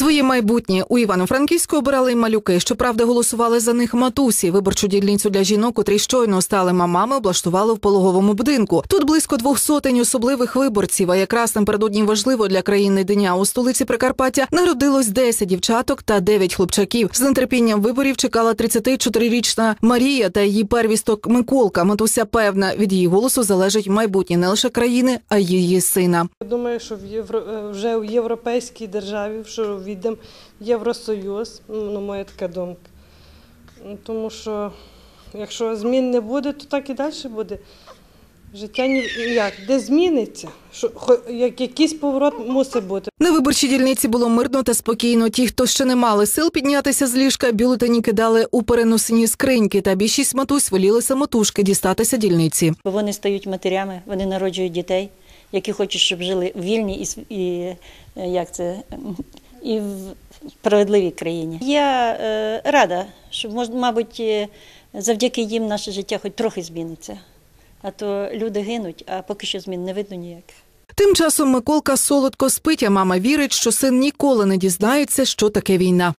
Своє майбутнє у Івано-Франківську обирали й малюки. Щоправда, голосували за них матусі. Виборчу дільницю для жінок, котрі щойно стали мамами, облаштували в пологовому будинку. Тут близько 200 особливих виборців, а якраз напередодні важливо для країни дня у столиці Прикарпаття народилось 10 дівчаток та 9 хлопчаків. З нетерпінням виборів чекала 34-річна Марія та її первісток Миколка. Матуся певна, від її голосу залежить майбутнє не лише країни, а й її сина. Я думаю, що вже в європейській державі, що війдемо в Євросоюз, моя така думка. Тому що якщо змін не буде, то так і далі буде. Життя ніяк, де зміниться, якийсь поворот мусить бути. На виборчій дільниці було мирно та спокійно. Ті, хто ще не мали сил піднятися з ліжка, бюлетені кидали у переносні скриньки, та більшість матусь воліли самотужки дістатися дільниці. Вони стають матерями, вони народжують дітей, які хочуть, щоб жили в вільній і в справедливій країні. Я рада, що, мабуть, завдяки їм наше життя хоч трохи зміниться. А то люди гинуть, а поки що змін не видно ніяких. Тим часом Миколка солодко спить, а мама вірить, що син ніколи не дізнається, що таке війна.